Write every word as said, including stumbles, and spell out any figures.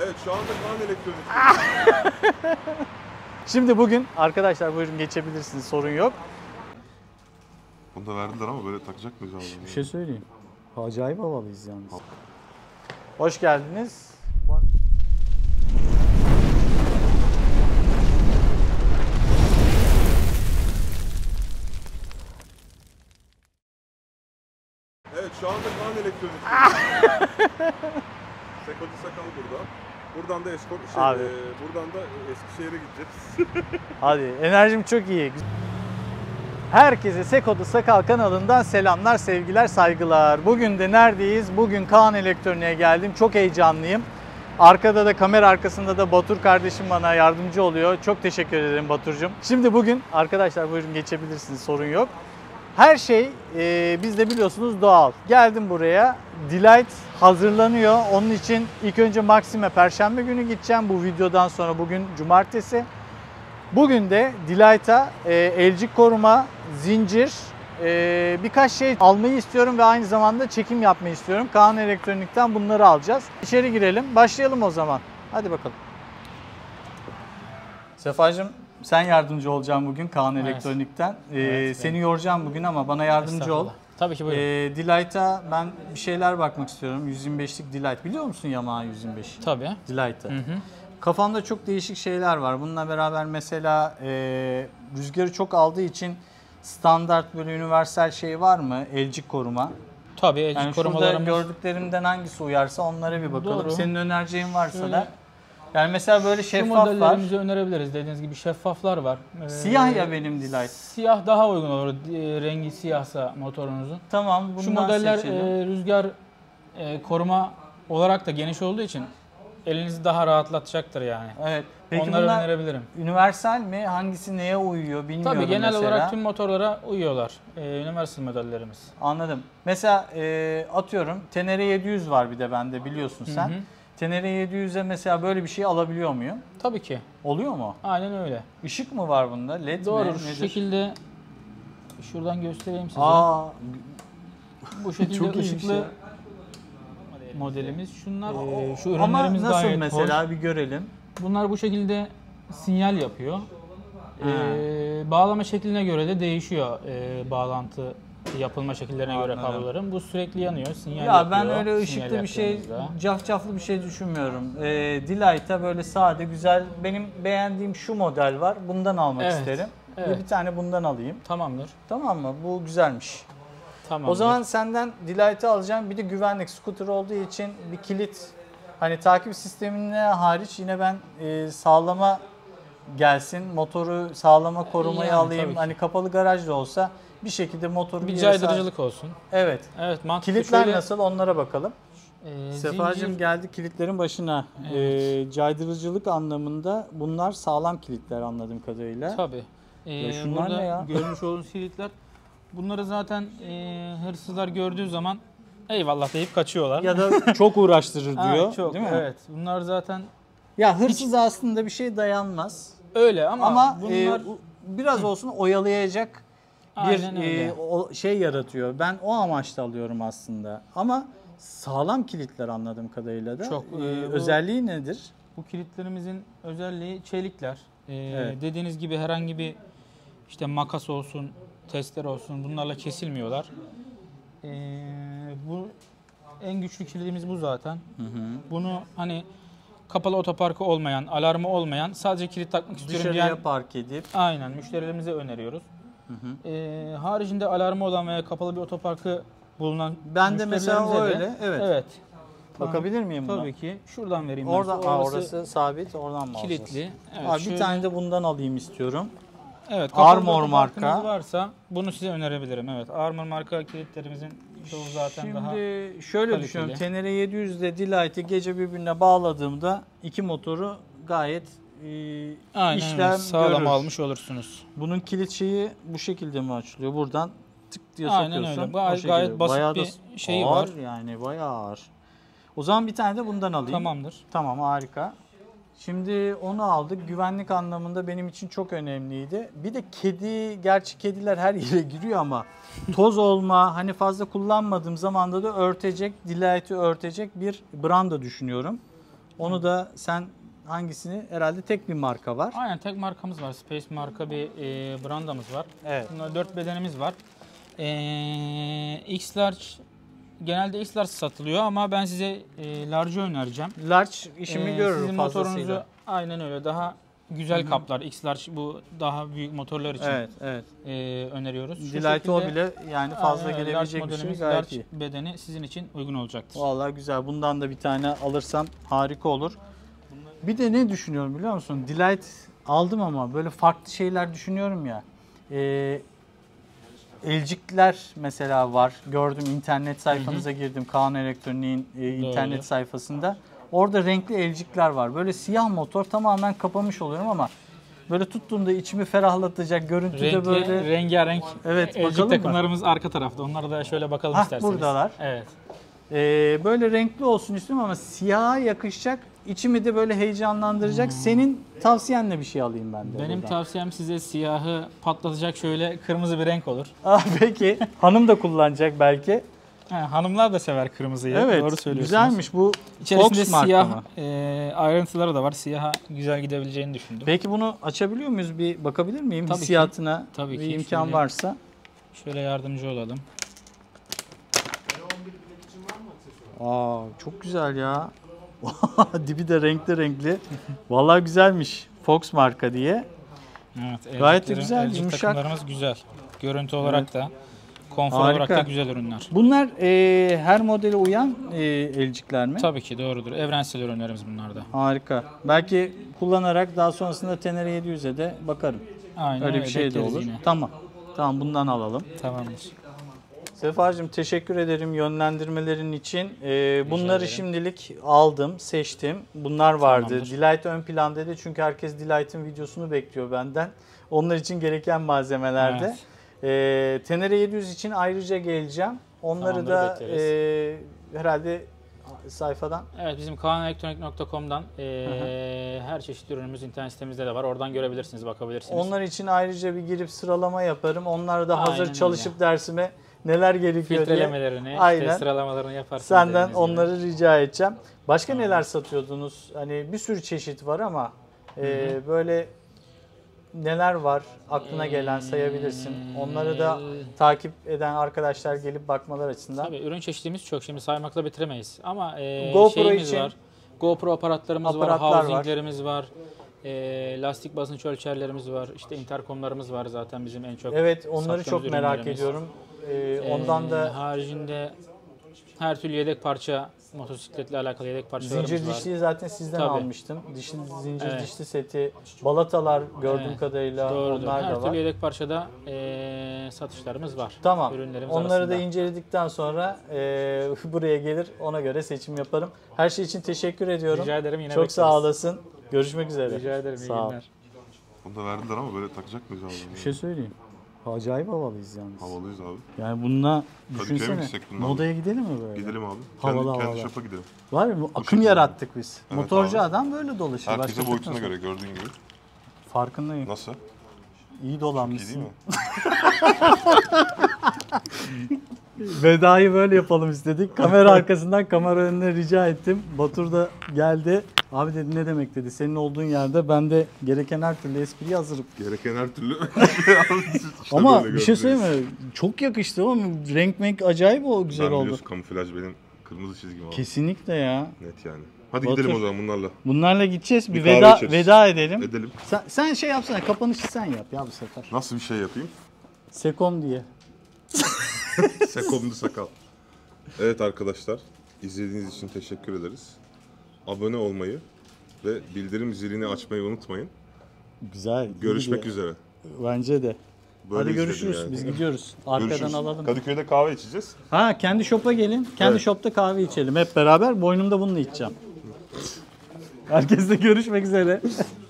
Evet, şu anda Kaan Elektronik. Şimdi bugün arkadaşlar buyurun geçebilirsiniz, sorun yok. Bunu da verdiler ama böyle takacak mıyız abi? Bir şey söyleyeyim. Acayip havalıyız yalnız. Hoş geldiniz. Evet, şu anda Kaan Elektronik. Sekoti Sakal burada. Buradan da Eskort, şey, Abi. e, buradan da Eskişehir'e gideceğiz. Hadi, enerjim çok iyi. Herkese Sekoti Sakal kanalından selamlar, sevgiler, saygılar. Bugün de neredeyiz? Bugün Kaan Elektronik'e geldim. Çok heyecanlıyım. Arkada da, kamera arkasında da Batur kardeşim bana yardımcı oluyor. Çok teşekkür ederim Batur'cum. Şimdi bugün arkadaşlar buyurun geçebilirsiniz, sorun yok. Her şey e, bizde biliyorsunuz doğal. Geldim buraya. Delight hazırlanıyor. Onun için ilk önce Maxim'e Perşembe günü gideceğim. Bu videodan sonra bugün Cumartesi. Bugün de Delight'a e, elcik koruma, zincir, e, birkaç şey almayı istiyorum ve aynı zamanda çekim yapmayı istiyorum. Kaan Elektronik'ten bunları alacağız. İçeri girelim. Başlayalım o zaman. Hadi bakalım. Sefacığım, sen yardımcı olacaksın bugün Kaan Evet. Elektronik'ten. Ee, Evet, seni ben... yoracağım bugün ama bana yardımcı ol. Tabii ki buyurun. Ee, Delight'a ben bir şeyler bakmak istiyorum. yüz yirmi beşlik Delight. Biliyor musun Yamaha yüz yirmi beş? Tabii. Delight'ı. Hı hı. Kafamda çok değişik şeyler var. Bununla beraber mesela e, rüzgarı çok aldığı için standart böyle universal şey var mı? Elcik koruma. Tabii elcik Yani şurada korumalarımız. gördüklerimden hangisi uyarsa onlara bir bakalım. Doğru. Senin önereceğin varsa Şöyle, da. Yani mesela böyle şu şeffaf var. modellerimizi önerebiliriz. Dediğiniz gibi şeffaflar var. Ee, Siyah ya benim Delight. Siyah daha uygun olur. e, Rengi siyahsa motorunuzun. Tamam, bundan Şu modeller seçelim. e, rüzgar e, koruma olarak da geniş olduğu için elinizi daha rahatlatacaktır yani. Evet. Peki Onları bunlar önerebilirim. universal mi? Hangisi neye uyuyor bilmiyorum Tabii genel mesela. olarak tüm motorlara uyuyorlar. E, Universal modellerimiz. Anladım. Mesela e, atıyorum Tenere yedi yüz var bir de bende biliyorsun sen. Hı hı. Tenere yedi yüze mesela böyle bir şey alabiliyor muyum? Tabii ki. Oluyor mu? Aynen öyle. Işık mı var bunda? Led Doğru. mi? Şu Nedir? şekilde şuradan göstereyim size. Aa, Bu şekilde çok iyiymiş ışıklı ya. modelimiz. Şunlar e, şu Ama ürünlerimiz nasıl gayet mesela hoş. bir görelim. Bunlar bu şekilde sinyal yapıyor. E, bağlama şekline göre de değişiyor e, bağlantı yapılma şekillerine göre Anladım. kabloların. Bu sürekli yanıyor, sinyal Ya yapıyor. ben öyle sinyal ışıklı bir şey, yaptığınızda. cafcaflı bir şey düşünmüyorum. Ee, Delight'a böyle sade, güzel, benim beğendiğim şu model var. Bundan almak Evet, isterim. evet. Bir, bir tane bundan alayım. Tamamdır. Tamam mı? Bu güzelmiş. Tamamdır. O zaman senden Delight'ı alacağım. Bir de güvenlik scooter olduğu için bir kilit. Hani takip sistemine hariç yine ben e, sağlama gelsin. Motoru sağlama korumayı Yani, alayım. tabii ki. Hani kapalı garaj da olsa bir şekilde motoru bir yere caydırıcılık olsun. sağ- Evet. Evet, mantıklı. Kilitler Şöyle, nasıl onlara bakalım. e, Sefacığım zincir- geldi kilitlerin başına. Evet. Ee, caydırıcılık anlamında bunlar sağlam kilitler anladığım kadarıyla. Tabii. Ee, Ya şunlar burada ne ya? görmüş olduğunuz kilitler. Bunları zaten e, hırsızlar gördüğü zaman eyvallah deyip kaçıyorlar. Ya da çok uğraştırır Ha, diyor. çok, değil mi? Evet. Bunlar zaten Ya hırsız aslında bir şey dayanmaz. öyle ama, Ama bunlar e, biraz olsun oyalayacak bir Aynen e, öyle. o şey yaratıyor. Ben o amaçla alıyorum aslında. Ama sağlam kilitler anladığım kadarıyla da. Çok, E, e, bu- özelliği nedir? bu kilitlerimizin özelliği çelikler. Ee, Evet. Dediğiniz gibi herhangi bir işte makas olsun, testere olsun bunlarla kesilmiyorlar. Ee, bu en güçlü kilidimiz bu zaten. Hı hı. Bunu hani kapalı otoparkı olmayan, alarmı olmayan, sadece kilit takmak istiyorum Dışarıya diyen park edip. aynen müşterilerimize öneriyoruz. Hı hı. Ee, haricinde alarmı olan veya kapalı bir otoparkı bulunan Ben de mesela o müşterilerimize de- öyle. Evet. Evet. Bakabilir miyim buna? Tabii ki. Şuradan vereyim ben Orada size. aa, Orası orası sabit, oradan mı alacağız? kilitli. Evet, Abi şöyle- bir tane de bundan alayım istiyorum. Evet, kapalı Armor bir marka. otoparkınız varsa bunu size önerebilirim. Evet, Armor marka kilitlerimizin çoğu zaten Şimdi daha şöyle kaliteli. düşünüyorum. Tenere yedi yüz ile Delight'ı gece birbirine bağladığımda iki motoru gayet e, aynen işlem öyle, sağlam görür. almış olursunuz. Bunun kilit şeyi bu şekilde mi açılıyor? Buradan tık diye Aynen sokuyorsun. öyle. o Gayet- şekilde. gayet basit Bayağı da bir şeyi ağır var. yani bayağı ağır. O zaman bir tane de bundan alayım. Tamamdır. Tamam harika. Şimdi onu aldık. Güvenlik anlamında benim için çok önemliydi. Bir de kedi, gerçi kediler her yere giriyor ama toz olma, hani fazla kullanmadığım zamanda da örtecek, Delight'ı örtecek bir branda düşünüyorum. Onu da sen hangisini? Herhalde tek bir marka var. Aynen tek markamız var. Space marka bir e, brandamız var. Evet. Bunda dört bedenimiz var. E, X-Large genelde X-Large satılıyor ama ben size e, Large'ı önereceğim. Large işimi E, görür sizin fazlasıyla. motorunuzu aynen öyle daha güzel kaplar. X-Large bu daha büyük motorlar için Evet, evet. e, öneriyoruz. Şu Delight o şekilde- bile yani fazla Aynen öyle. gelebilecek Large bir şey modelimiz, gayet large iyi. bedeni sizin için uygun olacaktır. Vallahi güzel. Bundan da bir tane alırsam harika olur. Bir de ne düşünüyorum biliyor musun? Delight aldım ama böyle farklı şeyler düşünüyorum ya. Ee, elcikler mesela var. Gördüm internet sayfanıza girdim. Kaan Elektronik'in e, internet Doğru. sayfasında. Orada renkli elcikler var. Böyle siyah motor tamamen kapamış oluyorum ama böyle tuttuğumda içimi ferahlatacak görüntüde Renkli, böyle. rengarenk Evet, elcik bakalım mı? takımlarımız arka tarafta. Onlara da şöyle bakalım Hah, isterseniz. buradalar. Evet. Ee, böyle renkli olsun istiyorum ama siyaha yakışacak. İçimi de böyle heyecanlandıracak. Senin tavsiyenle bir şey alayım ben de. Benim buradan. tavsiyem size siyahı patlatacak şöyle kırmızı bir renk olur. Aa, peki. Hanım da kullanacak belki. Ha, hanımlar da sever kırmızıyı. Evet. Doğru söylüyorsunuz. Güzelmiş bu. İçerisinde Fox marka siyah mı? e, ayrıntıları da var. Siyaha güzel gidebileceğini düşündüm. Peki bunu açabiliyor muyuz? Bir bakabilir miyim? Tabii ki. Hissiyatına Tabii bir ki. imkan Şöyle- varsa. Şöyle yardımcı olalım. Aa, çok güzel ya. Dibi de renkli renkli. Vallahi güzelmiş. Fox marka diye. Evet, Gayet de elciklerin- güzel, elcik yumuşak. takımlarımız güzel. Görüntü olarak da, konfor Harika. olarak da güzel ürünler. Bunlar e, her modele uyan e, elcikler mi? Tabii ki doğrudur. Evrensel ürünlerimiz bunlar da. Harika. Belki kullanarak daha sonrasında Tenere yedi yüze de bakarım. Aynen Öyle bir şey de bekleriz olur. yine. Tamam. Tamam bundan alalım. Tamamdır. Sefacığım teşekkür ederim yönlendirmelerin için. Ee, bunları ederim. şimdilik aldım, seçtim. Bunlar vardı. Tamamdır. Delight ön plan dedi çünkü herkes Delight'ın videosunu bekliyor benden. Onlar için gereken malzemelerde. Evet. Ee, Tenere yedi yüz için ayrıca geleceğim. Onları Tamamdır, da bekleriz. e, herhalde sayfadan. Evet, bizim kaan elektronik nokta com'dan eee her çeşit ürünümüz internet sitemizde de var. Oradan görebilirsiniz, bakabilirsiniz. Onlar için ayrıca bir girip sıralama yaparım. Onlar da hazır Aynen çalışıp öyle. dersime neler gerekiyor diye Filtrelemelerini, Aynen. işte sıralamalarını yaparsınız. senden dediğiniz gibi. onları rica edeceğim. Başka neler satıyordunuz? Hani bir sürü çeşit var ama e, böyle neler var aklına gelen sayabilirsin. Onları da takip eden arkadaşlar gelip bakmalar açısından. Tabii ürün çeşitimiz çok. Şimdi saymakla bitiremeyiz. Ama eee GoPro şeyimiz için var. GoPro aparatlarımız aparatlar var, var. housinglerimiz var. Eee, lastik basınç ölçerlerimiz var. İşte interkomlarımız var zaten bizim en çok. Evet, onları sattığımız çok merak ürünlerimiz. ediyorum. E, Eee, ondan da haricinde her türlü yedek parça, motosikletle alakalı yedek parçalarımız zincir var. dişliyi zaten sizden Tabii. almıştım. Dişli zincir Evet. dişli seti, balatalar gördüğüm Evet, kadarıyla Doğrudur. onlar Her da türlü var. yedek parçada eee, satışlarımız var. Tamam. Ürünlerimiz Onları arasında. da inceledikten sonra e, buraya gelir. Ona göre seçim yaparım. Her şey için teşekkür ediyorum. Rica ederim, yine Çok bekleriz. sağ olasın. Görüşmek üzere. Rica ederim. iyi Sağ ol. günler. Bunu da verdiler ama böyle takacak mıyız abi? Bir şey söyleyeyim. Acayip havalıyız yalnız. Havalıyız abi. Yani bununla Kadıköy'e mi düşünsene. gitsek bununla? Modaya gidelim mi böyle? Gidelim abi. Havalı kendi, havalı. kendi şopa gidelim. Var ya bu akım şekilde. yarattık biz. Evet Motorcu abi. adam böyle dolaşıyor. Herkese Başka boyutuna takmaz. göre gördüğün gibi. Farkındayım. Nasıl? İyi İyi dolanmışsın. değil mi? Vedayı böyle yapalım istedik. Kamera arkasından kamera önüne rica ettim. Batur da geldi. Abi dedi ne demek dedi. Senin olduğun yerde ben de gereken her türlü espriye hazırım. Gereken her türlü. İşte Ama böyle bir şey gördünüz. söyleyeyim mi? Çok yakıştı ama renk menk acayip o güzel Ben oldu. biliyorsun kamuflaj benim kırmızı çizgim abi. Kesinlikle ya. Net yani. Hadi Batur. gidelim o zaman bunlarla. Bunlarla gideceğiz. Bir, Bir kahve veda içeriz. veda edelim. Edelim. Sen, sen şey yapsana. Kapanışı sen yap ya bu sefer. Nasıl bir şey yapayım? Sekom diye. Sekomlu sakal. Evet arkadaşlar, izlediğiniz için teşekkür ederiz. Abone olmayı ve bildirim zilini açmayı unutmayın. Güzel. iyi Görüşmek gidiyor. üzere. Bence de. Böyle Hadi izledim görüşürüz. yani. Biz gidiyoruz. Arkadan Görüşürüz. alalım. Kadıköy'de kahve içeceğiz. Ha kendi shop'a gelin. Kendi Evet. shop'ta kahve içelim hep beraber. Boynumda bununla içeceğim. Herkesle görüşmek üzere.